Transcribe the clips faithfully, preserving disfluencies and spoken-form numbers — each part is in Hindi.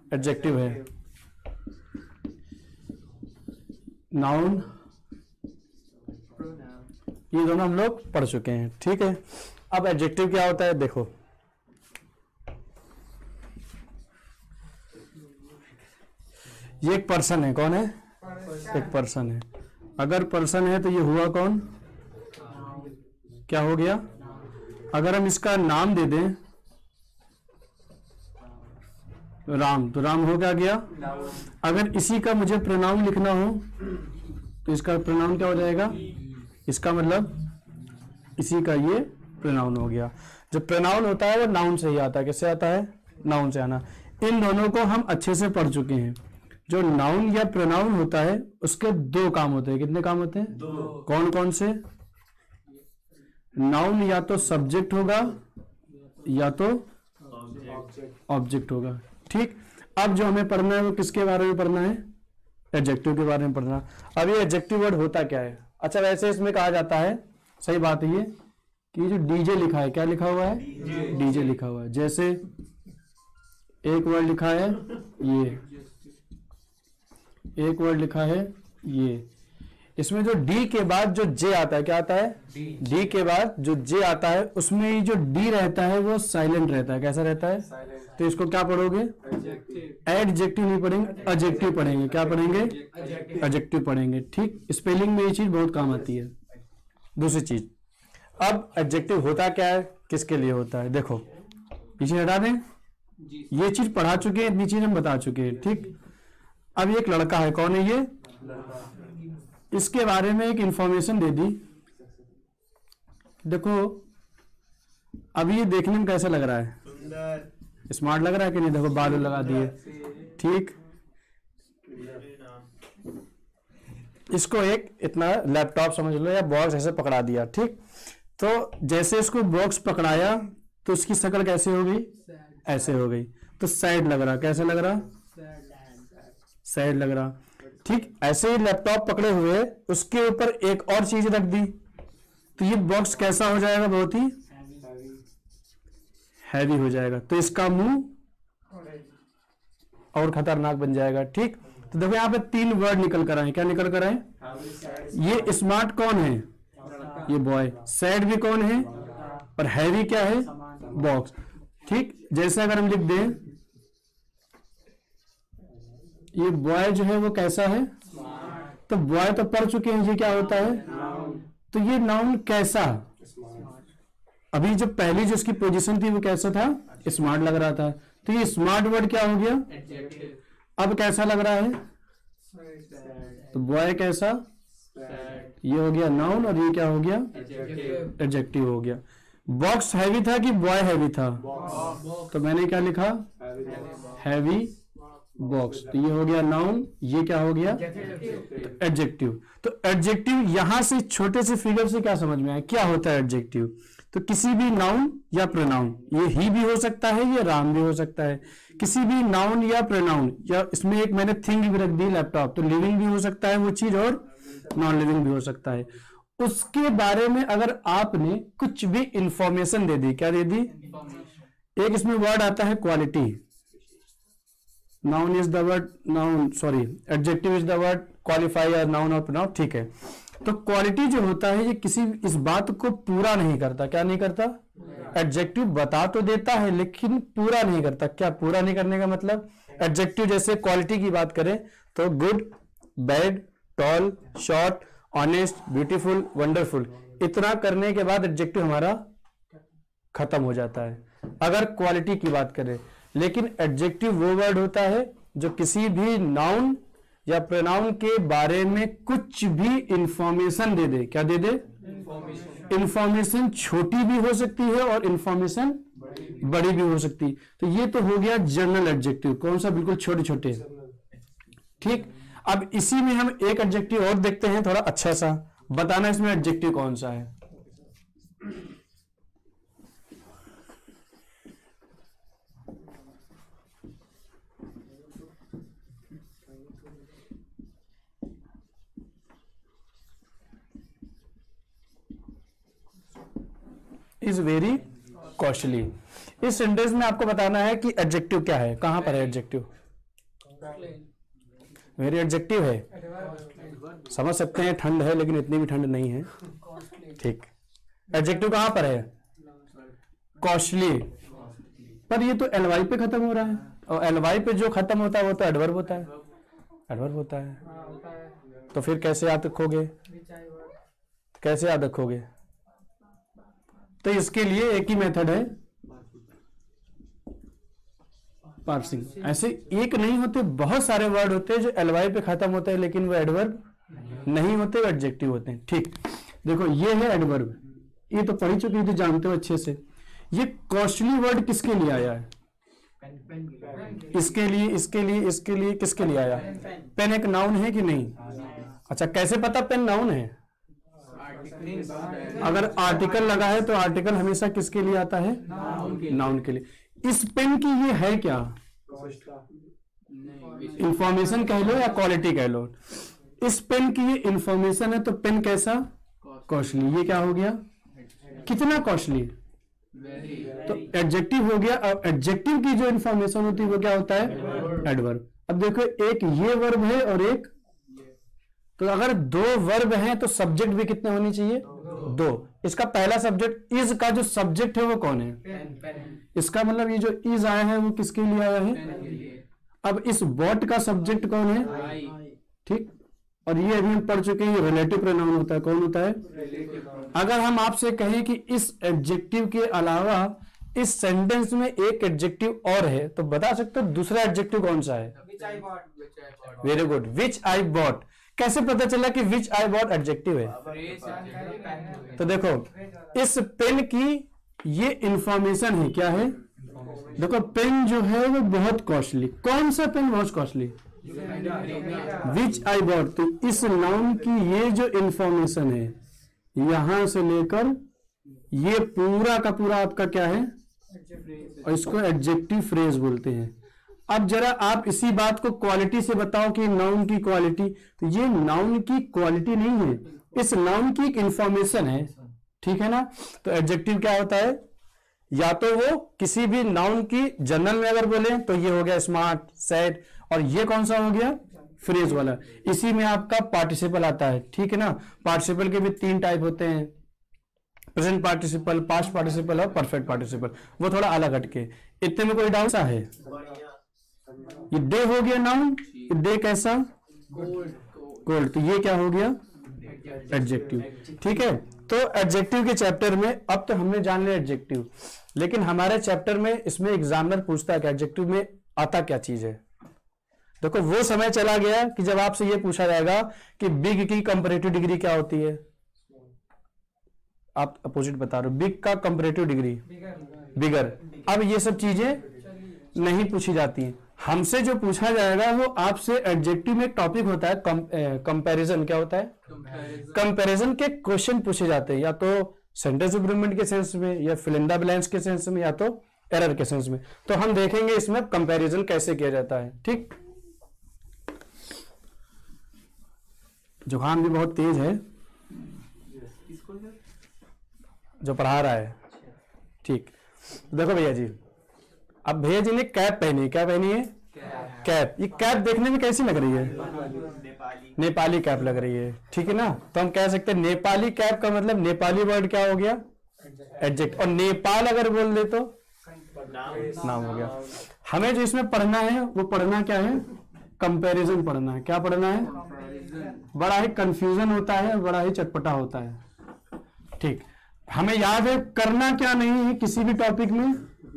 एडजेक्टिव है, नाउन, ये दोनों हम लोग पढ़ चुके हैं, ठीक है। अब एडजेक्टिव क्या होता है, देखो ये एक पर्सन है, कौन है, एक पर्सन है। अगर पर्सन है तो ये हुआ कौन, क्या हो गया। अगर हम इसका नाम दे दें राम, तो राम हो क्या गया। अगर इसी का मुझे प्रोनाउन लिखना हो तो इसका प्रोनाउन क्या हो जाएगा, इसका मतलब इसी का ये प्रोनाउन हो गया। जो प्रोनाउन होता है वो नाउन से ही आता है, किससे आता है, नाउन से आना। इन दोनों को हम अच्छे से पढ़ चुके हैं। जो नाउन या प्रोनाउन होता है उसके दो काम होते हैं, कितने काम होते हैं, दो। कौन कौन से, नाउन या तो सब्जेक्ट होगा या तो ऑब्जेक्ट होगा, ठीक। अब जो हमें पढ़ना है वो किसके बारे में पढ़ना है, एडजेक्टिव के बारे में पढ़ना। अब ये एडजेक्टिव वर्ड होता क्या है। अच्छा, वैसे इसमें कहा जाता है, सही बात है ये, कि जो डीजे लिखा है, क्या लिखा हुआ है, डीजे लिखा हुआ है। जैसे एक वर्ड लिखा है ये, एक वर्ड लिखा है ये, इसमें जो डी के बाद जो जे आता है, क्या आता है, डी के बाद जो जे आता है उसमें जो डी रहता है वो साइलेंट रहता है। कैसा रहता है, तो इसको क्या पढ़ोगे, एडजेक्टिव नहीं पढ़ेंगे, एडजेक्टिव पढ़ेंगे। क्या पढ़ेंगे, एडजेक्टिव पढ़ेंगे, ठीक। स्पेलिंग में ये चीज बहुत काम आती है। दूसरी चीज, अब एडजेक्टिव होता क्या है, किसके लिए होता है, देखो पीछे हटा दें, ये चीज पढ़ा चुके हैं, इतनी चीज हम बता चुके हैं, ठीक। अब एक लड़का है, कौन है ये, इसके बारे में एक इंफॉर्मेशन दे दी। देखो अब ये देखने में कैसा लग रहा है, स्मार्ट लग रहा है कि नहीं, देखो बाल लगा दिए, ठीक। इसको एक इतना लैपटॉप समझ लो या बॉक्स ऐसे पकड़ा दिया, ठीक। तो जैसे इसको बॉक्स पकड़ाया तो उसकी शक्ल कैसे हो गई, ऐसे हो गई, तो सैड लग रहा, कैसे लग रहा, सैड लग रहा, ठीक। ऐसे ही लैपटॉप पकड़े हुए उसके ऊपर एक और चीज रख दी तो ये बॉक्स कैसा हो जाएगा, बहुत ही हैवी हो जाएगा, तो इसका मुंह और खतरनाक बन जाएगा, ठीक। तो देखो यहाँ पे तीन वर्ड निकल कर आए, क्या निकल कर आए, ये स्मार्ट कौन है, ये बॉय, सैड भी कौन है, और हैवी क्या है, बॉक्स, ठीक। जैसे अगर हम लिख दें ये बॉय जो है वो कैसा है, तो बॉय तो पढ़ चुके हैं, ये क्या होता है, तो ये नाउन कैसा, अभी जो पहली जो इसकी पोजीशन थी वो कैसा था, स्मार्ट लग रहा था, तो ये स्मार्ट वर्ड क्या हो गया, अब कैसा लग रहा है, तो बॉय कैसा, ये हो गया नाउन, और ये क्या हो गया, एडजेक्टिव हो गया। बॉक्स हैवी था कि बॉय हैवी था, तो मैंने क्या लिखा, हैवी बॉक्स, तो ये हो गया नाउन, ये क्या हो गया, तो एडजेक्टिव। तो एडजेक्टिव यहां से छोटे से फिगर से क्या समझ में आया, क्या होता है एडजेक्टिव, तो किसी भी नाउन या प्रोनाउन, ये ही भी हो सकता है, ये राम भी हो सकता है, किसी भी नाउन या प्रोनाउन, या इसमें एक मैंने थिंग भी रख दी लैपटॉप, तो लिविंग भी हो सकता है वो चीज और नॉन लिविंग भी हो सकता है। उसके बारे में अगर आपने कुछ भी इंफॉर्मेशन दे दी, क्या दे दी, एक इसमें वर्ड आता है quality, noun is the word, noun sorry adjective is the word qualify या नाउन और प्रोनाउन, ठीक है। तो क्वालिटी जो होता है ये किसी इस बात को पूरा नहीं करता, क्या नहीं करता, एडजेक्टिव बता तो देता है लेकिन पूरा नहीं करता। क्या पूरा नहीं करने का मतलब, एडजेक्टिव जैसे क्वालिटी की बात करें तो good, bad, tall, short, honest, beautiful, wonderful, इतना करने के बाद एडजेक्टिव हमारा खत्म हो जाता है अगर क्वालिटी की बात करें। लेकिन एडजेक्टिव वो वर्ड होता है जो किसी भी नाउन या प्रोनाउन के बारे में कुछ भी इंफॉर्मेशन दे दे, क्या दे दे, इंफॉर्मेशन छोटी भी हो सकती है और इंफॉर्मेशन बड़ी भी हो सकती। तो ये तो हो गया जनरल एडजेक्टिव, कौन सा, बिल्कुल छोटे छोटे, ठीक। अब इसी में हम एक एडजेक्टिव और देखते हैं, थोड़ा अच्छा सा बताना इसमें एडजेक्टिव कौन सा है। Is very costly. इस सेंटेंस में आपको बताना है कि एडजेक्टिव क्या है, कहां पर है एडजेक्टिव, वेरी एडजेक्टिव है, समझ सकते हैं ठंड है लेकिन इतनी भी ठंड नहीं है। ठीक, एडजेक्टिव कहां पर है? कॉस्टली, पर ये तो एलवाई पे खत्म हो रहा है, और एलवाई पे जो खत्म होता है वो तो एडवर्ब होता है, एडवर्ब होता है। तो फिर कैसे याद रखोगे, कैसे याद रखोगे? तो इसके लिए एक ही मेथड है, पार्सिंग। ऐसे एक नहीं होते, बहुत सारे वर्ड होते हैं जो एलवाई पे खत्म होते हैं लेकिन वो एडवर्ब नहीं होते, वो एडजेक्टिव होते हैं। ठीक, देखो ये है एडवर्ब, ये तो पढ़ चुके तो जानते हो अच्छे से। ये कॉस्टली वर्ड किसके लिए आया है? इसके लिए, इसके लिए, इसके लिए, किसके लिए आया? पेन एक नाउन है कि नहीं? अच्छा, कैसे पता पेन नाउन है? अगर आर्टिकल लगा है तो आर्टिकल हमेशा किसके लिए आता है? नाउन के लिए। इस पेन की ये है क्या? इंफॉर्मेशन कह लो या क्वालिटी कह लो। इस पेन की ये इंफॉर्मेशन है तो पेन कैसा? कॉस्टली। ये क्या हो गया? कितना कॉस्टली? तो एडजेक्टिव हो गया। अब एडजेक्टिव की जो इंफॉर्मेशन होती है वो क्या होता है? एडवर्ब। अब देखो, एक ये वर्ब है और एक, तो अगर दो वर्ब हैं तो सब्जेक्ट भी कितने होनी चाहिए? दो। इसका पहला सब्जेक्ट इज का जो सब्जेक्ट है वो कौन है? इसका मतलब ये जो इज आया है वो किसके लिए आया है? अब इस बॉट का सब्जेक्ट कौन है? ठीक, और ये अभी हम पढ़ चुके हैं, रिलेटिव प्रोनाउन होता है। कौन होता है? अगर हम आपसे कहें कि इस एडजेक्टिव के अलावा इस सेंटेंस में एक एडजेक्टिव और है तो बता सकते हो दूसरा एडजेक्टिव कौन सा है? Very good, which I bought. कैसे पता चला कि विच आई बॉट एडजेक्टिव है? तो देखो, इस पेन की ये इंफॉर्मेशन है, क्या है? देखो, पेन जो है वो बहुत कॉस्टली। कौन सा पेन बहुत कॉस्टली? Which I bot. तो इस नाउन की ये जो इंफॉर्मेशन है, यहां से लेकर ये पूरा का पूरा आपका क्या है? और इसको एडजेक्टिव फ्रेज बोलते हैं। अब जरा आप इसी बात को क्वालिटी से बताओ कि नाउन की क्वालिटी, तो ये नाउन की क्वालिटी नहीं है, इस नाउन की एक इंफॉर्मेशन है। ठीक है ना? तो एडजेक्टिव क्या होता है? या तो वो किसी भी नाउन की जनरल में अगर बोले तो ये हो गया स्मार्ट, सैड, और ये कौन सा हो गया? फ्रेज वाला। इसी में आपका पार्टिसिपल आता है। ठीक है ना? पार्टिसिपल के भी तीन टाइप होते हैं, प्रेजेंट पार्टिसिपल, पास्ट पार्टिसिपल और परफेक्ट पार्टिसिपल। वो थोड़ा अलग हटके। इतने में कोई डाउट है? ये डे हो गया नाउन, डे कैसा? कोल्ड। तो ये क्या हो गया? एडजेक्टिव। ठीक है, तो एडजेक्टिव के चैप्टर में अब तो हमने जान लिया एडजेक्टिव, लेकिन हमारे चैप्टर में इसमें एग्जामिनर पूछता है कि एडजेक्टिव में आता क्या चीज है। देखो, वो समय चला गया कि जब आपसे ये पूछा जाएगा कि बिग की कंपैरेटिव डिग्री क्या होती है। आप अपोजिट बता रहे हो, बिग का कंपैरेटिव डिग्री बिगर। अब ये सब चीजें नहीं पूछी जाती हैं। हमसे जो पूछा जाएगा वो आपसे एडजेक्टिव में एक टॉपिक होता है कंपैरिजन। क्या होता है? कंपैरिजन के क्वेश्चन पूछे जाते हैं, या तो सेंटेंस इंप्रूवमेंट के सेंस में, या फिल इन द ब्लैंक्स के सेंस में, या तो एरर के सेंस में। तो हम देखेंगे इसमें कंपैरिजन कैसे किया जाता है। ठीक, जुकाम भी बहुत तेज है जो पढ़ा रहा है। ठीक, देखो भैया जी, अब भैया जी ने कैप पहनी है। क्या पहनी है? कैप। ये कैप देखने में कैसी लग रही है? नेपाली, नेपाली कैप लग रही है। ठीक है ना? तो हम कह सकते हैं नेपाली कैप का मतलब नेपाली वर्ड क्या हो गया? एडजेक्ट। और नेपाल अगर बोल दे तो नाम हो गया। हमें जो इसमें पढ़ना है वो पढ़ना क्या है? कंपैरिजन पढ़ना है। क्या पढ़ना है? बड़ा ही कंफ्यूजन होता है, बड़ा ही चटपटा होता है। ठीक, हमें याद है करना क्या नहीं है किसी भी टॉपिक में?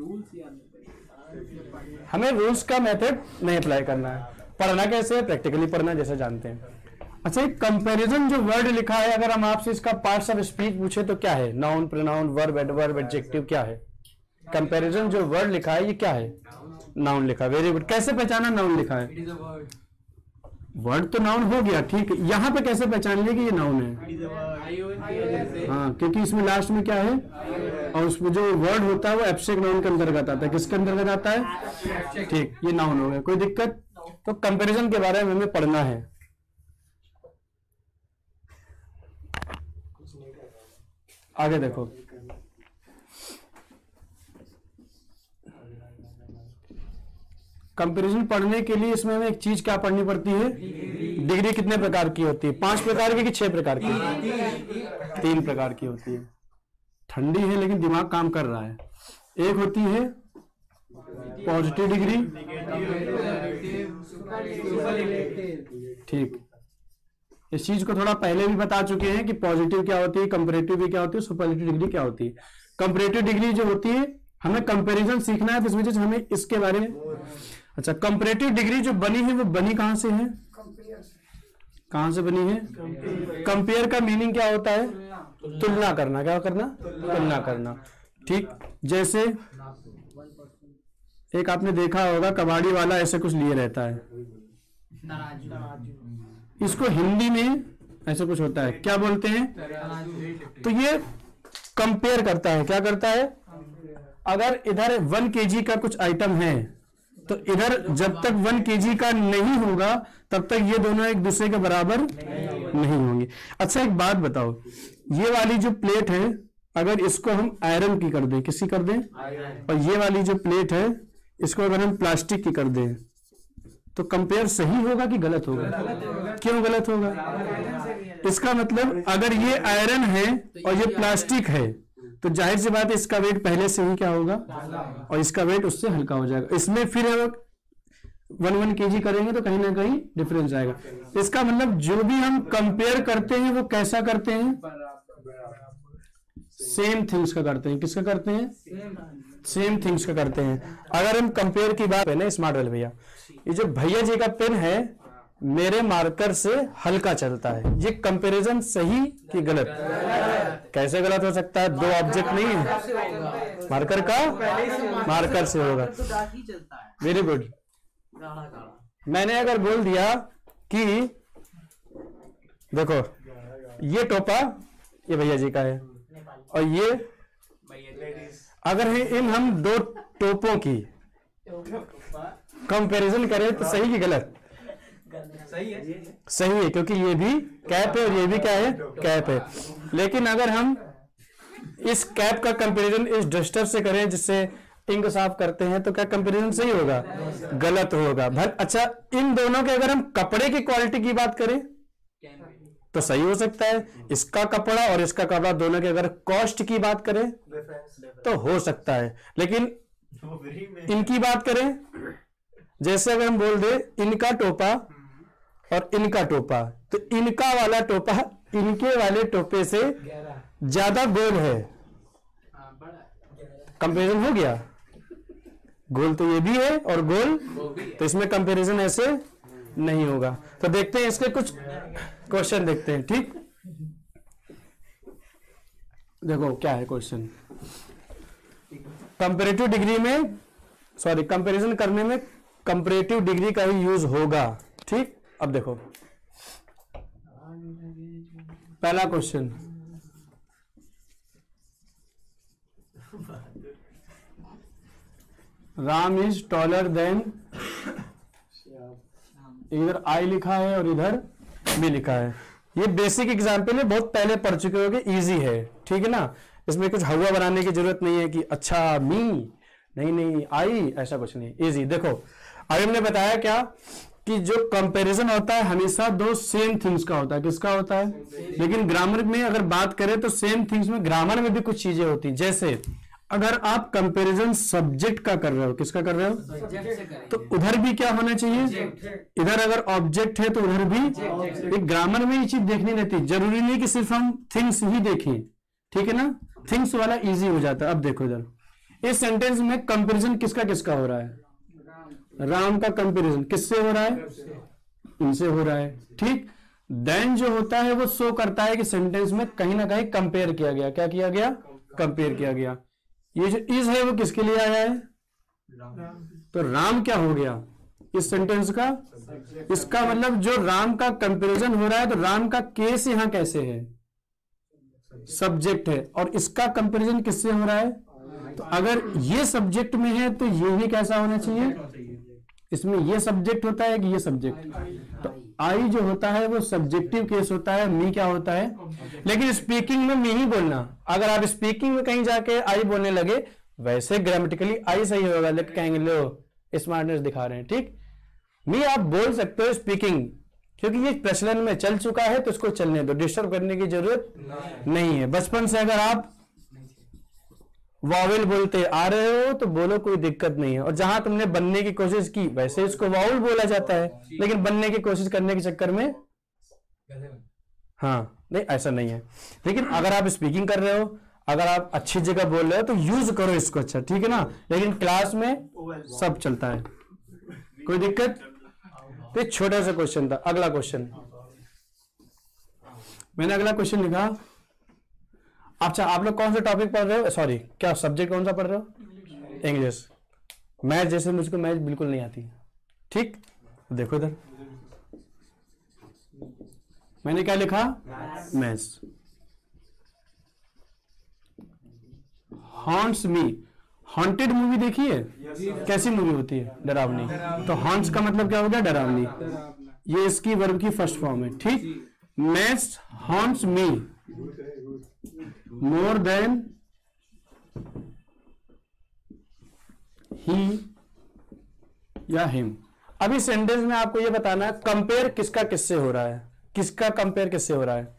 हमें रूल्स का मेथड नहीं अप्लाई करना है। पढ़ना कैसे है? प्रैक्टिकली पढ़ना, जैसे जानते हैं। अच्छा, कंपैरिजन जो वर्ड लिखा है, अगर हम आपसे इसका पार्ट्स ऑफ स्पीच पूछे तो क्या है? Noun, pronoun, verb, adverb, adjective, क्या है? कंपैरिजन जो वर्ड लिखा है ये क्या है? नाउन लिखा है। Very good. कैसे पहचाना नाउन लिखा है? वर्ड तो नाउन हो गया। ठीक है, यहाँ पे कैसे पहचान लिया कि ये नाउन है? हाँ, क्योंकि इसमें लास्ट में क्या है? और उसमें जो वर्ड होता है वो एब्स्ट्रैक्ट नाउन के अंतर्गत आता है। किसके अंतर्गत आता है? ठीक, ये नाउन हो गया। कोई दिक्कत? तो कंपैरिजन के बारे में हमें पढ़ना है। आगे देखो, कंपैरिजन पढ़ने के लिए इसमें हमें एक चीज क्या पढ़नी पड़ती है? डिग्री कितने प्रकार की होती है? पांच प्रकार की कि छह प्रकार की? तीन प्रकार की होती है। ठंडी है लेकिन दिमाग काम कर रहा है। एक होती है पॉजिटिव डिग्री, ठीक, इस चीज को थोड़ा पहले भी बता चुके हैं कि पॉजिटिव क्या होती है, कंपैरेटिव भी क्या होती है, सुपरलेटिव डिग्री क्या होती है। कंपैरेटिव डिग्री जो होती है, हमें कंपैरिजन सीखना है तो इस वजह से हमें इसके बारे में, अच्छा, कंपैरेटिव डिग्री जो बनी है वो बनी कहां से है? कहां से बनी है? कंपेयर का मीनिंग क्या होता है? तुलना करना। क्या करना? तुलना करना, ठीक। जैसे एक आपने देखा होगा कबाड़ी वाला ऐसे कुछ लिए रहता है, इसको हिंदी में ऐसे कुछ होता है, क्या बोलते हैं? तो ये कंपेयर करता है। क्या करता है? अगर इधर वन केजी का कुछ आइटम है तो इधर जब तक वन केजी का नहीं होगा तब तक ये दोनों एक दूसरे के बराबर नहीं होंगे। अच्छा एक बात बताओ, ये वाली जो प्लेट है अगर इसको हम आयरन की कर दें, किसकी कर दें? और ये वाली जो प्लेट है इसको अगर हम प्लास्टिक की कर दें तो कंपेयर सही होगा कि गलत होगा? क्यों गलत होगा? इसका मतलब अगर ये आयरन है और ये प्लास्टिक है तो जाहिर सी बात है इसका वेट पहले से ही क्या होगा और इसका वेट उससे हल्का हो जाएगा। इसमें फिर वन वन केजी करेंगे तो कहीं ना कहीं डिफरेंस आएगा। इसका मतलब जो भी हम कंपेयर करते हैं वो कैसा करते हैं? सेम थिंग्स का करते हैं। किसका करते हैं? सेम थिंग्स का करते हैं। अगर हम कंपेयर की बात है ना, स्मार्ट वाले भैया, ये जो भैया जी का पेन है मेरे मार्कर से हल्का चलता है, ये कंपैरिजन सही कि गलत? कैसे गलत हो सकता है? दो ऑब्जेक्ट नहीं है, मार्कर का मार्कर से होगा। Very good. मैंने अगर बोल दिया कि देखो ये टोपा ये भैया जी का है और ये अगर है, इन हम दो टोपों की कंपैरिजन करें तो सही कि गलत? सही है। सही है, क्योंकि ये भी कैप है और ये भी क्या है? कैप है। लेकिन अगर हम इस कैप का कंपैरिजन इस डस्टर से करें जिससे इंक साफ करते हैं तो क्या कंपैरिजन सही होगा? गलत होगा। भर अच्छा, इन दोनों के अगर हम कपड़े की क्वालिटी की बात करें तो सही हो सकता है। इसका कपड़ा और इसका कपड़ा दोनों के अगर कॉस्ट की बात करें तो हो सकता है। लेकिन इनकी बात करें, जैसे अगर हम बोल दे इनका टोपा और इनका टोपा, तो इनका वाला टोपा इनके वाले टोपे से ज्यादा गोल है, कंपैरिजन हो गया। गोल तो ये भी है और गोल, तो इसमें कंपैरिजन ऐसे नहीं होगा। तो देखते हैं इसके कुछ क्वेश्चन देखते हैं, ठीक। देखो क्या है क्वेश्चन। कंपैरेटिव डिग्री में सॉरी कंपैरिजन करने में कंपैरेटिव डिग्री का ही यूज होगा, ठीक। अब देखो पहला question, Ram is taller than, इधर आई लिखा है और इधर बी लिखा है। ये बेसिक एग्जाम्पल है, बहुत पहले पढ़ चुके होगे, इजी है, ठीक है ना। इसमें कुछ हवा बनाने की जरूरत नहीं है कि अच्छा मी नहीं नहीं आई, ऐसा कुछ नहीं, इजी। देखो अभी हमने बताया क्या कि जो कंपैरिजन होता है हमेशा दो सेम थिंग्स का होता है। किसका होता है? लेकिन ग्रामर में अगर बात करें तो सेम थिंग्स में ग्रामर में भी कुछ चीजें होती हैं। जैसे अगर आप कंपैरिजन सब्जेक्ट का कर रहे हो, किसका कर रहे हो? तो उधर भी क्या होना चाहिए? इधर अगर ऑब्जेक्ट है तो उधर भी। एक ग्रामर में ये चीज देखनी रहती है, जरूरी नहीं कि सिर्फ हम थिंग्स ही देखें, ठीक है ना। थिंग्स वाला इजी हो जाता है। अब देखो इधर इस सेंटेंस में कंपैरिजन किसका किसका हो रहा है? राम का कंपैरिजन किससे हो रहा है? इनसे हो रहा है, ठीक। देन जो होता है वो शो करता है कि सेंटेंस में कहीं ना कहीं कंपेयर किया गया। क्या किया गया? कंपेयर किया गया। ये जो इज है वो किसके लिए आया है? तो राम क्या हो गया इस सेंटेंस का? इसका मतलब जो राम का कंपैरिजन हो रहा है तो राम का केस यहां कैसे है? सब्जेक्ट है। और इसका कंपैरिजन किससे हो रहा है? तो अगर ये सब्जेक्ट में है तो ये भी कैसा होना चाहिए? इसमें ये सब्जेक्ट होता है कि ये सब्जेक्ट? तो आई जो होता है वो सब्जेक्टिव केस होता है, मी क्या होता है? लेकिन स्पीकिंग में मी ही बोलना। अगर आप स्पीकिंग में कहीं जाके आई बोलने लगे, वैसे ग्रामेटिकली आई सही होगा, लेकिन कहेंगे लो स्मार्टनेस दिखा रहे हैं। ठीक, मी आप बोल सकते हो स्पीकिंग, क्योंकि ये प्रचलन में चल चुका है तो इसको चलने दो, डिस्टर्ब करने की जरूरत नहीं, नहीं है। बचपन से अगर आप वावल बोलते आ रहे हो तो बोलो, कोई दिक्कत नहीं है। और जहां तुमने बनने की कोशिश की, वैसे इसको वावल बोला जाता है, लेकिन बनने की कोशिश करने के चक्कर में, हाँ नहीं ऐसा नहीं है। लेकिन अगर आप स्पीकिंग कर रहे हो, अगर आप अच्छी जगह बोल रहे हो तो यूज करो इसको, अच्छा ठीक है ना। लेकिन क्लास में सब चलता है, कोई दिक्कत। तो एक छोटा सा क्वेश्चन था। अगला क्वेश्चन, मैंने अगला क्वेश्चन लिखा। अच्छा, आप लोग कौन सा टॉपिक पढ़ रहे हो, सॉरी क्या सब्जेक्ट कौन सा पढ़ रहे हो? इंग्लिश। मैथ जैसे मुझको मैथ बिल्कुल नहीं आती। ठीक, देखो इधर मैंने क्या लिखा, maths. Haunts me, haunted movie देखी है? कैसी मूवी होती है? डरावनी। तो हॉन्ट्स का मतलब क्या हो गया? डरावनी। ये इसकी वर्ब की फर्स्ट फॉर्म है। ठीक, maths haunts me more than he या हिम। अभी सेंटेंस में आपको ये बताना है कंपेयर किसका किससे हो रहा है, किसका कंपेयर किससे हो रहा है।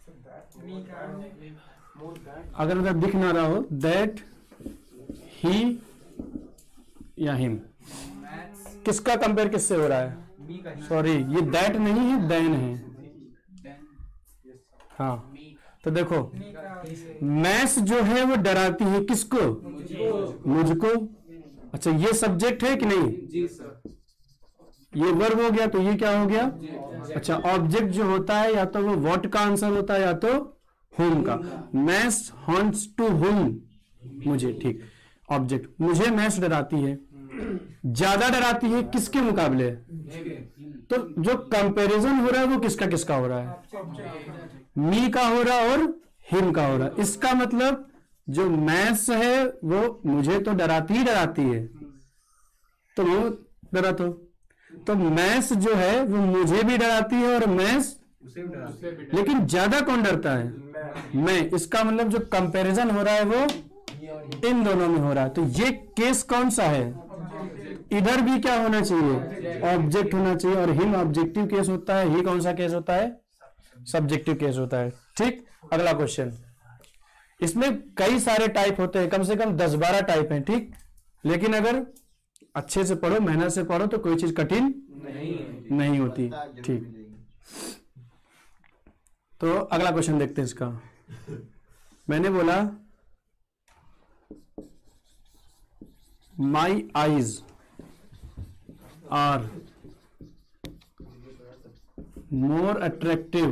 अगर उधर दिख ना रहा हो, दैट ही या हिम, किसका कंपेयर किससे हो रहा है? सॉरी, ये दैट नहीं है, देन है। हाँ, तो देखो मैथ्स जो है वो डराती है किसको? मुझको। अच्छा, ये सब्जेक्ट है कि नहीं? जी सर। ये वर्ब हो गया, तो ये क्या हो गया? अच्छा, ऑब्जेक्ट जो होता है या तो वो व्हाट का आंसर होता है या तो होम का। मैथ्स हॉन्ट्स टू होम, मुझे। ठीक, ऑब्जेक्ट मुझे मैथ्स डराती है, ज्यादा डराती है किसके मुकाबले? तो जो कंपैरिजन हो रहा है वो किसका किसका हो रहा है? मी का हो रहा है और हिम का हो रहा है। इसका मतलब जो मैथ्स है वो मुझे तो डराती ही डराती है, तो वो डरा तो तो मैथ्स जो है वो मुझे भी डराती है और मैथ्स, लेकिन ज्यादा कौन डरता है? मैं। इसका मतलब जो कंपैरिजन हो रहा है वो इन दोनों में हो रहा है। तो ये केस कौन सा है? इधर भी क्या होना चाहिए? ऑब्जेक्ट होना चाहिए। और हिम ऑब्जेक्टिव केस होता है, ही कौन सा केस होता है? सब्जेक्टिव केस होता है। ठीक, अगला क्वेश्चन। इसमें कई सारे टाइप होते हैं, कम से कम दस बारह टाइप हैं। ठीक, लेकिन अगर अच्छे से पढ़ो, मेहनत से पढ़ो तो कोई चीज कठिन नहीं, नहीं होती। ठीक, तो अगला क्वेश्चन देखते हैं इसका। मैंने बोला my eyes are more attractive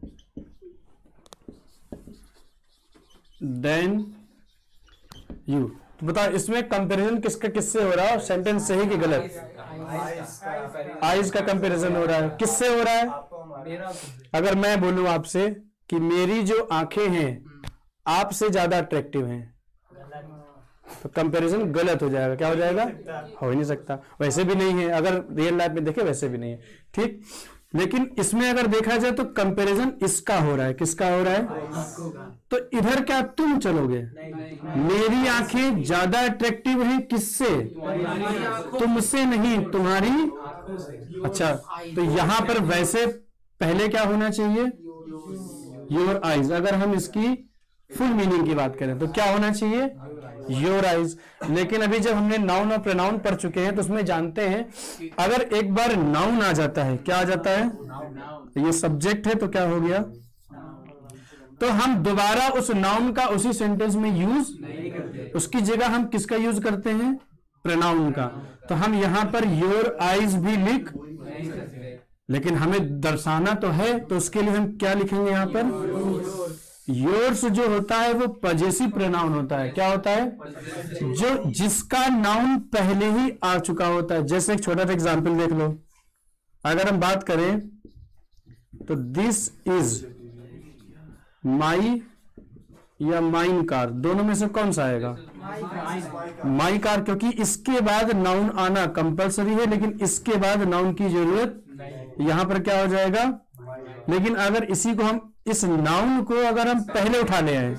than you. तो बता, इसमें कंपैरिजन किसका किससे हो रहा है? सेंटेंस सही कि गलत? आईज का कंपैरिजन हो रहा है, किससे हो रहा है? अगर मैं बोलूं आपसे कि मेरी जो आंखें हैं आपसे ज्यादा अट्रैक्टिव हैं, तो कंपैरिजन गलत हो जाएगा। क्या हो जाएगा? हो ही नहीं सकता। वैसे भी नहीं है, अगर रियल लाइफ में देखे वैसे भी नहीं है। ठीक, लेकिन इसमें अगर देखा जाए तो कंपैरिजन इसका हो रहा है। किसका हो रहा है? तो इधर क्या तुम चलोगे? मेरी आंखें ज्यादा अट्रैक्टिव हैं किससे? तुमसे नहीं, तुम्हारी। अच्छा, तो यहां पर वैसे पहले क्या होना चाहिए? Your eyes. अगर हम इसकी फुल मीनिंग की बात करें तो क्या होना चाहिए? Your eyes. लेकिन अभी जब हमने नाउन और प्रोनाउन पढ़ चुके हैं तो उसमें जानते हैं अगर एक बार नाउन आ जाता है, क्या आ जाता है? ये सब्जेक्ट है तो क्या हो गया? तो हम दोबारा उस नाउन का उसी सेंटेंस में यूज नहीं करते, उसकी जगह हम किसका यूज करते हैं? प्रोनाउन का। तो हम यहां पर योर आईज भी लिख, लेकिन हमें दर्शाना तो है, तो उसके लिए हम क्या लिखेंगे यहां पर? योर्स जो होता है वो पजेसिव प्रोनाउन होता है। क्या होता है? जो जिसका नाउन पहले ही आ चुका होता है। जैसे एक छोटा सा एग्जांपल देख लो, अगर हम बात करें तो दिस इज माई या माइन कार, दोनों में से कौन सा आएगा? माई कार, क्योंकि इसके बाद नाउन आना कंपलसरी है, लेकिन इसके बाद नाउन की जरूरत यहां पर क्या हो जाएगा? लेकिन अगर इसी को हम, इस नाउन को अगर हम पहले उठा ले आए,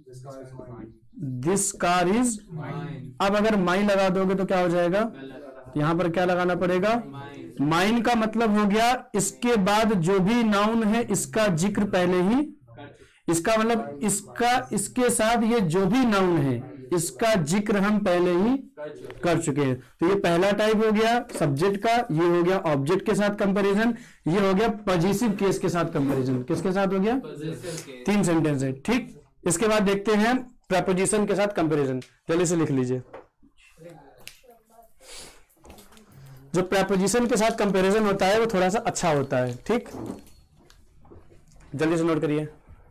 दिस कार इज, अब अगर माई लगा दोगे तो क्या हो जाएगा? यहां पर क्या लगाना पड़ेगा, माइन का मतलब हो गया इसके बाद जो भी नाउन है इसका जिक्र पहले ही, इसका मतलब इसका इसके साथ ये जो भी नाउन है इसका जिक्र हम पहले ही कर चुके हैं। तो ये पहला टाइप हो गया सब्जेक्ट का, ये हो गया ऑब्जेक्ट के साथ कंपैरिजन, ये हो गया पॉजिटिव केस के साथ कंपैरिजन। किसके साथ हो गया, तीन सेंटेंस है। ठीक, इसके बाद देखते हैं प्रेपोजिशन के साथ कंपैरिजन। जल्दी से लिख लीजिए, जो प्रेपोजिशन के साथ कंपैरिजन होता है वो थोड़ा सा अच्छा होता है। ठीक, जल्दी से नोट करिए।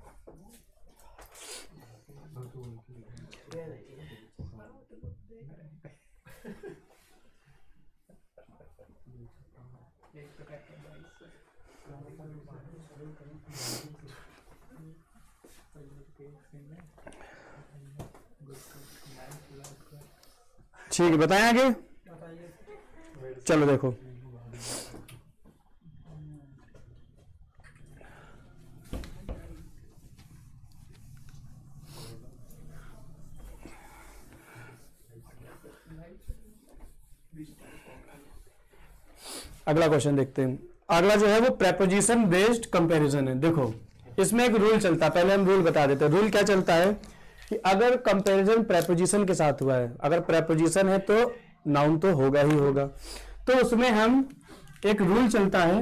ठीक है, बताएं आगे। चलो देखो, अगला क्वेश्चन देखते हैं। अगला जो है वो प्रेपोजिशन बेस्ड कंपैरिजन है। देखो इसमें एक रूल चलता है, पहले हम रूल बता देते हैं। रूल क्या चलता है कि अगर कंपैरिजन प्रेपोजिशन के साथ हुआ है, अगर प्रेपोजिशन है तो नाउन तो होगा ही होगा, तो उसमें हम एक रूल चलता है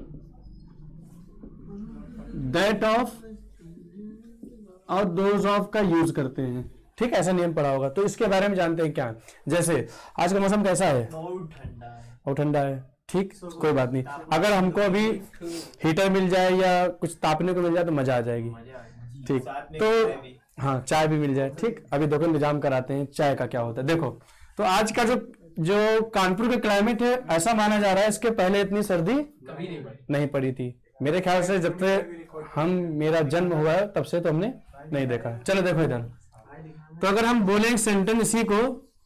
दैट ऑफ और दोज ऑफ का यूज करते हैं। ठीक, ऐसा नियम पड़ा होगा, तो इसके बारे में जानते हैं क्या। जैसे आज का मौसम कैसा है, बहुत ठंडा है, बहुत ठंडा है। ठीक, कोई बात नहीं, अगर हमको अभी हीटर मिल जाए या कुछ तापने को मिल जाए तो मजा आ जाएगी। ठीक, तो हाँ चाय भी मिल जाए। ठीक, अभी देखो निजाम कराते हैं चाय का क्या होता है। देखो तो आज का जो जो कानपुर का क्लाइमेट है ऐसा माना जा रहा है इसके पहले इतनी सर्दी कभी नहीं पड़ी, नहीं पड़ी थी मेरे ख्याल से, जब से हम मेरा जन्म हुआ है तब से तो हमने नहीं देखा। चलो देखो इधर, तो अगर हम बोलें सेंटेंस इसी को,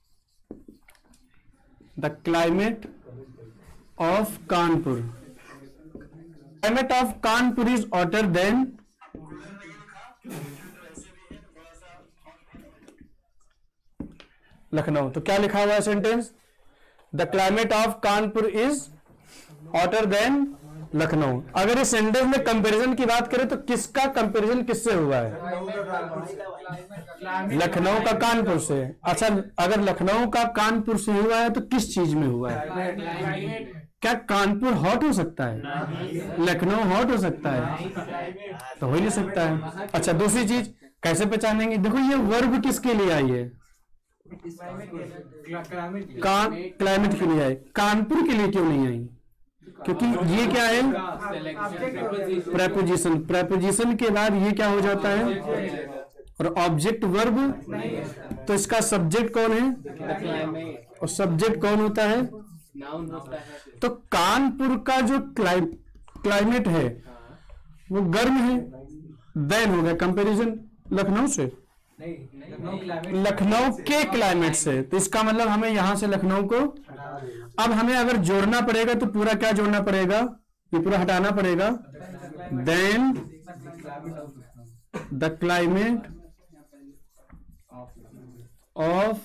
the climate of Kanpur, climate of Kanpur is hotter than, Lucknow. तो क्या लिखा हुआ है sentence, the climate of Kanpur is hotter than Lucknow. अगर इस सेंटेंस में कंपैरिजन की बात करें तो किसका कंपैरिजन किससे हुआ है, लखनऊ का कानपुर से। अच्छा, अगर लखनऊ का कानपुर से हुआ है तो किस चीज में हुआ है, क्या कानपुर हॉट हो सकता है, लखनऊ हॉट हो सकता है, तो हो ही नहीं सकता है। अच्छा, दूसरी चीज कैसे पहचानेंगे, देखो ये वर्ब किसके लिए आई है, क्लाइमेट के लिए आई, कानपुर के लिए क्यों नहीं आई, क्योंकि ये क्या है प्रेपोजिशन, प्रेपोजिशन के बाद ये क्या हो जाता है और ऑब्जेक्ट वर्ब, तो इसका सब्जेक्ट कौन है और सब्जेक्ट कौन होता है, तो कानपुर का जो क्लाइ, क्लाइमेट है वो गर्म है, देन हो गया कंपैरिजन लखनऊ से, लखनऊ के क्लाइमेट से। तो इसका मतलब हमें यहां से लखनऊ को, अब हमें अगर जोड़ना पड़ेगा तो पूरा क्या जोड़ना पड़ेगा, ये पूरा हटाना पड़ेगा, than the climate of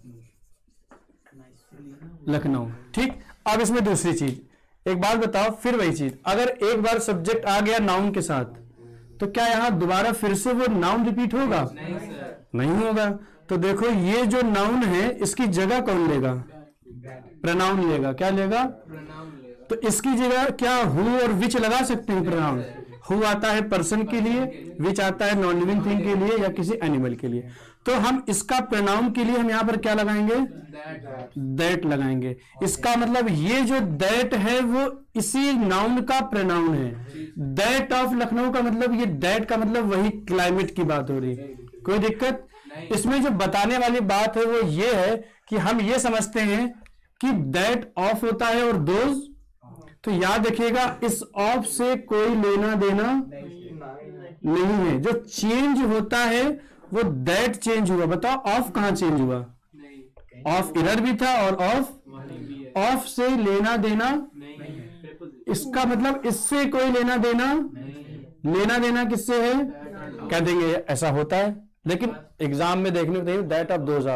Lucknow. ठीक, अब इसमें दूसरी चीज, एक बात बताओ, फिर वही चीज, अगर एक बार सब्जेक्ट आ गया नाउन के साथ तो क्या यहां दोबारा फिर से वो नाउन रिपीट होगा, नहीं, नहीं होगा। तो देखो ये जो नाउन है इसकी जगह कौन लेगा, प्रनाउन लेगा। क्या लेगा, तो इसकी जगह क्या हु और विच लगा सकते हैं प्रनाउन। हु आता है पर्सन के लिए, विच आता है नॉन लिविंग थिंग के लिए या किसी एनिमल के लिए। तो हम इसका प्रनाउन के लिए हम यहाँ पर क्या लगाएंगे, दैट लगाएंगे। इसका मतलब ये जो दैट है वो इसी नाउन का प्रनाउन है। दैट ऑफ लखनऊ का मतलब, ये दैट का मतलब वही क्लाइमेट की बात हो रही, कोई दिक्कत इसमें। जो बताने वाली बात है वो ये है कि हम ये समझते हैं कि दैट ऑफ होता है और दोज, तो याद रखिएगा इस ऑफ से कोई लेना देना नहीं है। जो चेंज होता है वो दैट चेंज हुआ। बताओ ऑफ कहां चेंज हुआ, ऑफ इधर भी था और ऑफ ऑफ से लेना देना, इसका मतलब इससे कोई लेना देना, लेना देना किससे है, कह देंगे ऐसा होता है, लेकिन एग्जाम में देखने को दैट ऑफ दोज ऑफ,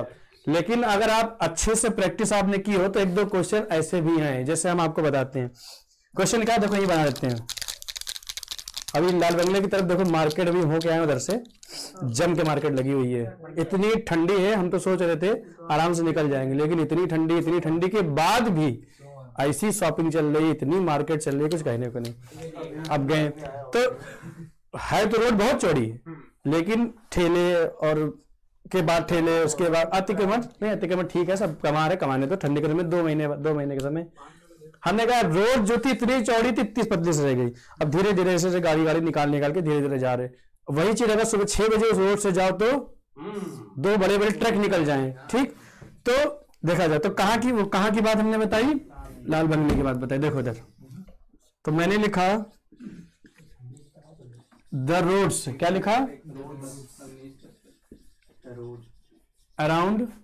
लेकिन अगर आप अच्छे से प्रैक्टिस आपने की हो तो एक दो क्वेश्चन ऐसे भी हैं, जैसे हम आपको बताते हैं। क्वेश्चन क्या देखो, ये बना देते हैं। अभी लाल बंगले की तरफ देखो, मार्केट अभी हो गया है, उधर से जम के मार्केट लगी हुई है। इतनी ठंडी है, हम तो सोच रहे थे आराम से निकल जाएंगे, लेकिन इतनी ठंडी इतनी ठंडी के बाद भी ऐसी शॉपिंग चल रही है, इतनी मार्केट चल रही है, कुछ कहने को नहीं। अब गए तो है तो रोड बहुत चौड़ी है, लेकिन ठेले और के बाद ठेले, उसके बाद अतिक्रमण नहीं, अतिक्रमण ठीक है, सब कमा रहे, कमाने तो ठंडी के समय दो महीने दो महीने के समय हमने कहा रोड जो थी इतनी चौड़ी थी, इतनी पतली से रह गई। अब धीरे धीरे ऐसे गाड़ी गाड़ी निकाल निकाल के धीरे धीरे जा रहे। वही चीज अगर सुबह छह बजे उस रोड से जाओ तो दो बड़े बड़े ट्रक निकल जाएं, ठीक। तो देखा जाए तो कहाँ की वो कहाँ की बात हमने बताई, लाल बंगले की बात बताई। देखो इधर तो मैंने लिखा द रोड्स, क्या लिखा, अराउंड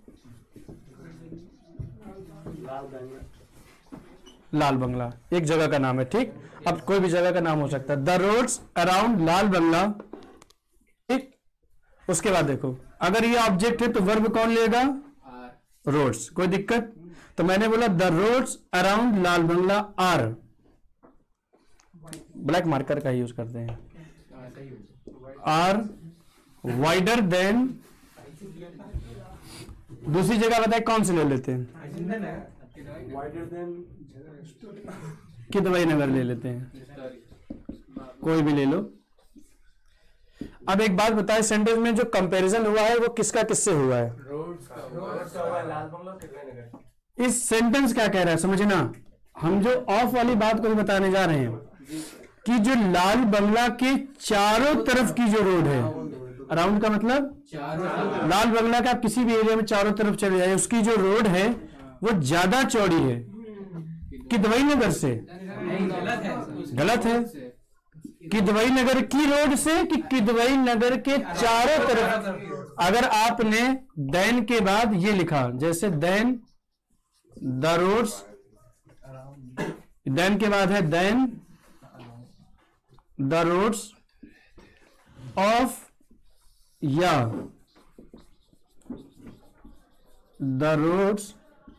लाल बंगला, एक जगह का नाम है, ठीक। अब कोई भी जगह का नाम हो सकता है। The roads around Lal Bangla, ठीक। उसके बाद देखो अगर ये ऑब्जेक्ट है तो वर्ब कौन लेगा, रोड्स, कोई दिक्कत। तो मैंने बोला the roads around Lal Bangla are, black marker का यूज करते हैं, आर वाइडर देन, दूसरी जगह बताए कौन से ले लेते हैं, किदवई नगर ले लेते हैं, कोई भी ले लो। अब एक बात बताए, सेंटेंस में जो कंपैरिजन हुआ है वो किसका किससे हुआ है, इस सेंटेंस क्या कह रहा है समझना। हम जो ऑफ वाली बात को बताने जा रहे हैं कि जो लाल बंगला के चारों तरफ की जो रोड है, अराउंड का मतलब लाल बंगला का आप किसी भी एरिया में चारों तरफ चले जाए, उसकी जो रोड है वो ज्यादा चौड़ी है किदवई नगर से, गलत है, किदवई नगर की रोड से कि किदवई नगर के चारों तरफ। अगर आपने देन के बाद ये लिखा, जैसे देन द रोड्स, देन के बाद है देन द रोड्स ऑफ, या the roads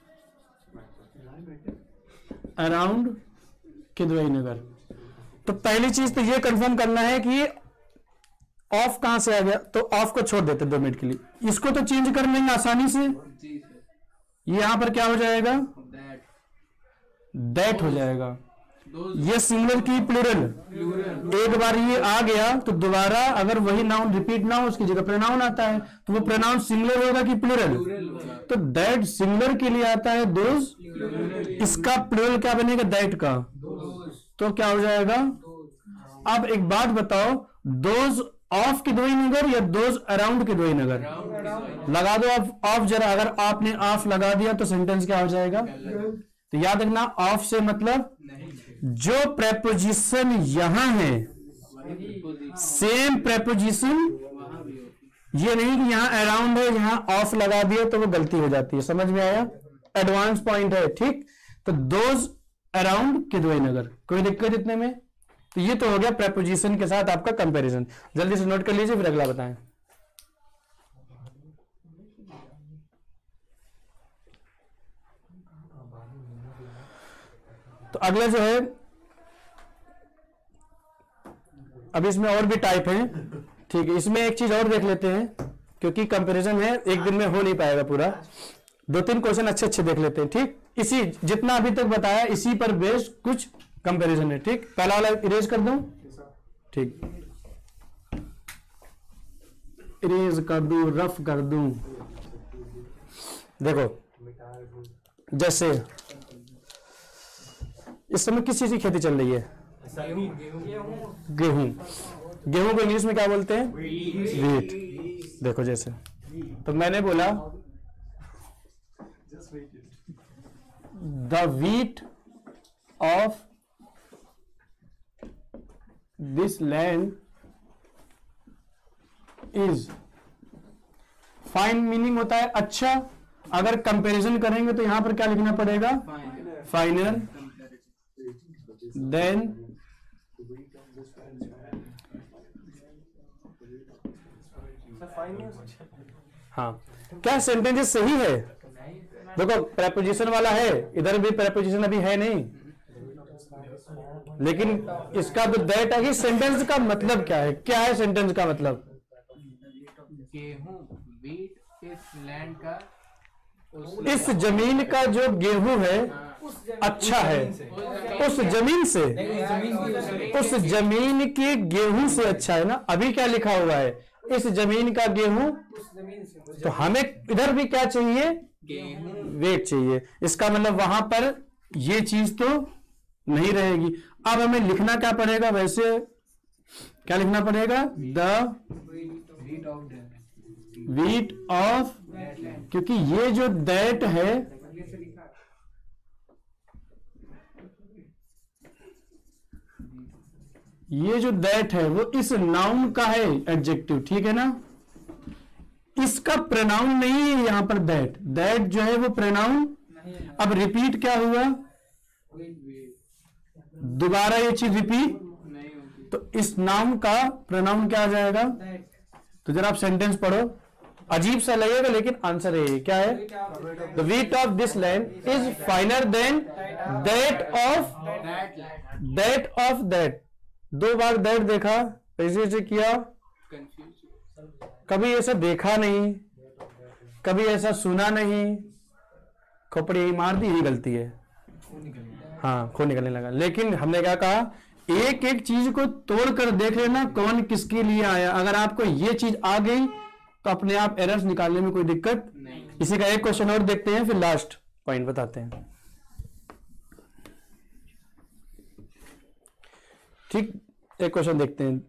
around Kidwai Nagar. तो पहली चीज तो ये कंफर्म करना है कि ऑफ कहां से आ गया, तो ऑफ को छोड़ देते दो मिनट के लिए, इसको तो चेंज कर लेंगे आसानी से। यहां पर क्या हो जाएगा, दैट हो जाएगा। ये सिंगुलर की प्लूरल, एक बार ये आ गया तो दोबारा अगर वही नाउन रिपीट ना हो, उसकी जगह प्रोनाउन आता है, तो वो प्रोनाउन सिंगुलर होगा कि प्लूरल, तो दैट सिंगुलर के लिए आता है दोज, इसका प्लूरल क्या बनेगा, दैट का, तो क्या हो जाएगा। अब एक बात बताओ, दोज ऑफ किदवई नगर या दोज अराउंड किदवई नगर, लगा दो आप ऑफ जरा। अगर आपने ऑफ लगा दिया तो सेंटेंस क्या हो जाएगा, तो याद रखना ऑफ से मतलब जो प्रेपोजिशन यहां है सेम प्रेपोजिशन, ये नहीं कि यहां अराउंड है यहां ऑफ लगा दिए तो वो गलती हो जाती है, समझ में आया, एडवांस पॉइंट है, ठीक। तो दोज अराउंड किदवई नगर, कोई दिक्कत इतने में। तो ये तो हो गया प्रेपोजिशन के साथ आपका कंपैरिजन। जल्दी से नोट कर लीजिए, फिर अगला बताएं। तो अगला जो है, अब इसमें और भी टाइप हैं, ठीक है। इसमें एक चीज और देख लेते हैं, क्योंकि कंपैरिजन है, एक दिन में हो नहीं पाएगा पूरा, दो तीन क्वेश्चन अच्छे अच्छे देख लेते हैं, ठीक। इसी जितना अभी तक बताया इसी पर बेस्ड कुछ कंपैरिजन है, ठीक। पहला वाला इरेज कर दूं, ठीक, इरेज कर दूं, रफ कर दूं। देखो जैसे इस समय किस चीज की खेती चल रही है, गेहूं। गेहूं को इंग्लिश में क्या बोलते हैं, वीट। देखो जैसे, तो मैंने बोला the wheat of this land is, fine meaning होता है अच्छा। अगर कंपैरिजन करेंगे तो यहां पर क्या लिखना पड़ेगा, फाइनर देन हाँ, क्या सेंटेंस सही है? देखो प्रेपोजिशन वाला है, इधर भी प्रेपोजिशन अभी है नहीं, लेकिन इसका जो दैट है, सेंटेंस का मतलब क्या है? क्या है सेंटेंस का मतलब? गेहूं, वीट इस लैंड का, इस जमीन का जो गेहूं है अच्छा है, उस जमीन से, उस जमीन के गेहूं से अच्छा है ना। अभी क्या लिखा हुआ है? इस जमीन का गेहूं, तो हमें इधर भी क्या चाहिए? वेट चाहिए। इसका मतलब वहां पर ये चीज तो नहीं रहेगी। अब हमें लिखना क्या पड़ेगा? वैसे क्या लिखना पड़ेगा? द वीट ऑफ, क्योंकि ये जो दैट है ये जो दैट है वो इस नाउन का है एडजेक्टिव, ठीक है ना। इसका प्रोनाउन नहीं है यहां पर दैट, दैट जो है वो प्रोनाउन। अब रिपीट क्या हुआ? दोबारा ये चीज रिपीट, तो इस नाउन का प्रोनाउन क्या आ जाएगा? तो जरा आप सेंटेंस पढ़ो, अजीब सा लगेगा लेकिन आंसर है क्या है? The wheat of this land is finer than that of that of that. दो बार दैट देखा, ऐसे ऐसे किया, कभी ऐसा देखा नहीं, कभी ऐसा सुना नहीं, खोपड़ी मार दी, ही गलती है। हाँ, खो निकलने लगा। लेकिन हमने क्या कहा? एक एक चीज को तोड़कर देख लेना कौन किसके लिए आया। अगर आपको ये चीज आ गई तो अपने आप एरर्स निकालने में कोई दिक्कत नहीं। इसी का एक क्वेश्चन और देखते हैं, फिर लास्ट पॉइंट बताते हैं। ठीक, एक क्वेश्चन देखते हैं।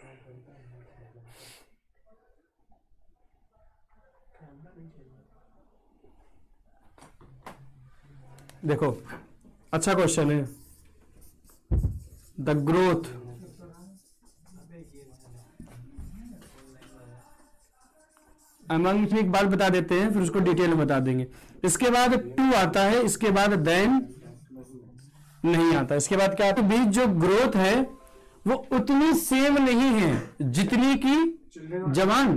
देखो, अच्छा क्वेश्चन है। द ग्रोथ अमंग, एक बात बता देते हैं फिर उसको डिटेल में बता देंगे। इसके बाद टू आता है, इसके बाद देन नहीं आता। इसके बाद क्या आता है? बीच जो ग्रोथ है वो उतनी सेम नहीं है जितनी की जवान।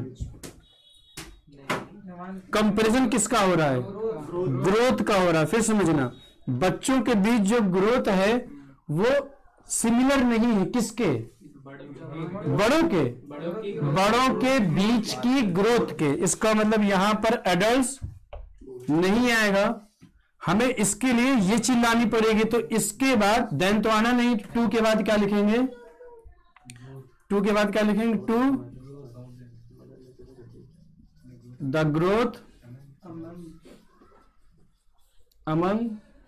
कंपैरिजन किसका हो रहा है? ग्रोथ का हो रहा है। फिर समझना, बच्चों के बीच जो ग्रोथ है वो सिमिलर नहीं है। किसके? बड़ों के बड़ों के बीच की ग्रोथ के। इसका मतलब यहां पर एडल्ट्स नहीं आएगा, हमें इसके लिए ये चीज लानी पड़ेगी। तो इसके बाद देन तो आना नहीं। टू के बाद क्या लिखेंगे? टू के बाद क्या लिखेंगे? To the growth among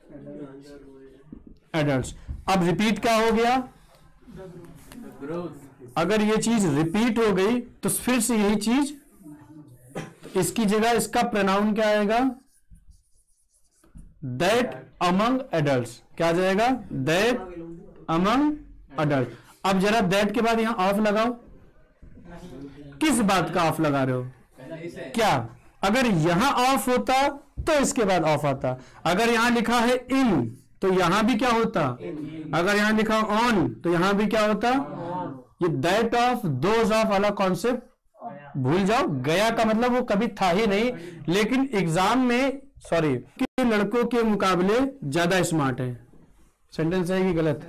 adults. अब रिपीट क्या हो गया? अगर ये चीज रिपीट हो गई तो फिर से यही चीज, तो इसकी जगह इसका प्रोनाउन क्या आएगा? That among adults. क्या आ जाएगा? That among adult. अब जरा दैट के बाद यहां ऑफ लगाओ। किस बात का ऑफ लगा रहे हो? क्या? अगर यहां ऑफ होता तो इसके बाद ऑफ आता। अगर यहां लिखा है इन तो यहां भी क्या होता? अगर यहां लिखा ऑन तो यहां भी क्या होता? ये दैट ऑफ, दोज ऑफ वाला कॉन्सेप्ट भूल जाओ। गया का मतलब वो कभी था ही नहीं, लेकिन एग्जाम में सॉरी कि लड़कों के मुकाबले ज्यादा स्मार्ट है। सेंटेंस है कि गलत?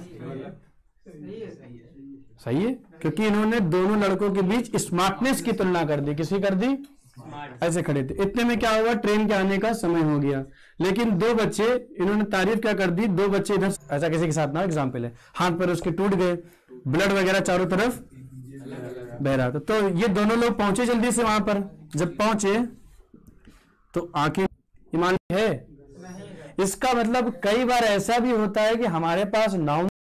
सही है, क्योंकि इन्होंने दोनों लड़कों के बीच स्मार्टनेस की तुलना कर दी। किसी कर दी? ऐसे खड़े थे। इतने में क्या हुआ? ट्रेन के आने का समय हो गया। लेकिन दो बच्चे, इन्होंने तारीफ क्या कर दी? दो बच्चे इधर, ऐसा किसी के साथ ना एग्जाम्पल है, हाथ पर उसके टूट गए, ब्लड वगैरह चारों तरफ बह रहा था। तो ये दोनों लोग पहुंचे जल्दी से वहां पर। जब पहुंचे तो आंखें ईमान है। इसका मतलब कई बार ऐसा भी होता है कि हमारे पास नाउन